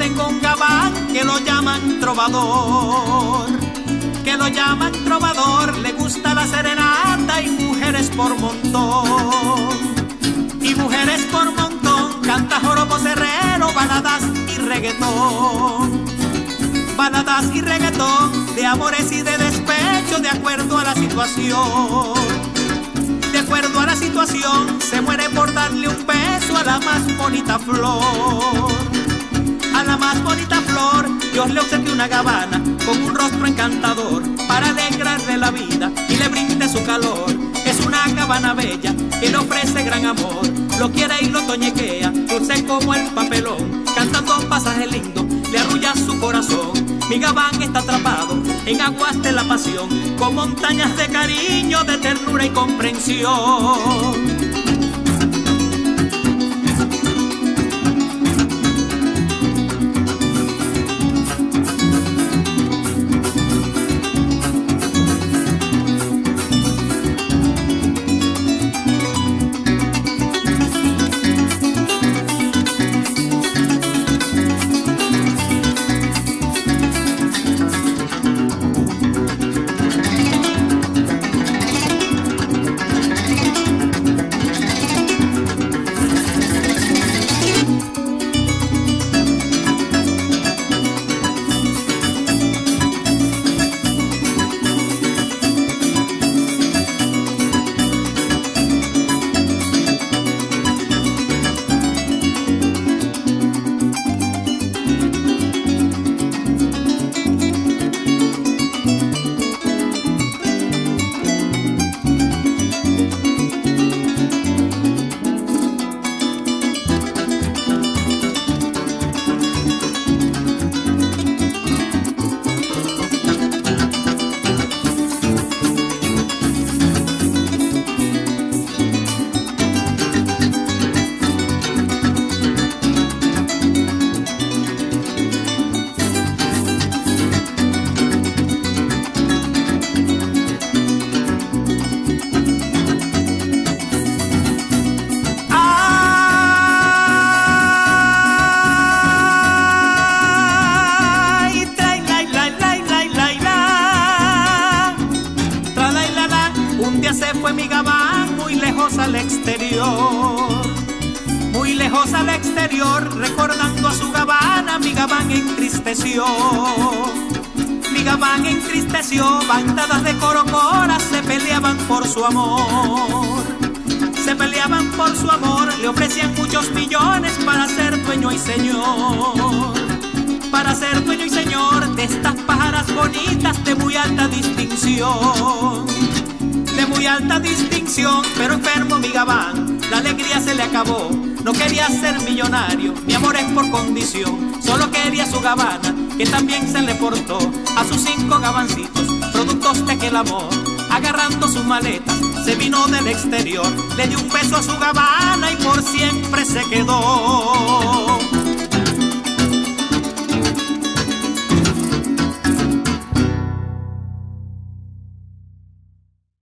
tengo un gabán que lo llaman trovador, que lo llaman trovador. Le gusta la serenata y mujeres por montón, y mujeres por montón. Canta joropo cerrero, baladas y reggaetón, baladas y reggaetón, de amores y de despecho, de acuerdo a la situación, de acuerdo a la situación. Se muere por darle un beso a la más bonita flor, a la más bonita flor. Dios le obsequió una gabana con un rostro encantador para alegrarle la vida y le brinde su calor. Es una gabana bella que le ofrece gran amor, lo quiere y lo toñequea, dulce como el papelón. Cantando un pasaje lindo, le arrulla su corazón. Mi gabán está atrapado en aguas de la pasión, con montañas de cariño, de ternura y comprensión. Al exterior, muy lejos al exterior, recordando a su gabana. Mi gabán entristeció, mi gabán entristeció. Bandadas de corocoras se peleaban por su amor, se peleaban por su amor. Le ofrecían muchos millones para ser dueño y señor, para ser dueño y señor de estas pájaras bonitas de muy alta distinción, de muy alta distinción. Pero enfermo mi gabán, la alegría se le acabó. No quería ser millonario, mi amor es por condición. Solo quería su gabana, que también se le portó a sus 5 gabancitos, productos de aquel amor. Agarrando sus maletas, se vino del exterior. Le dio un beso a su gabana y por siempre se quedó.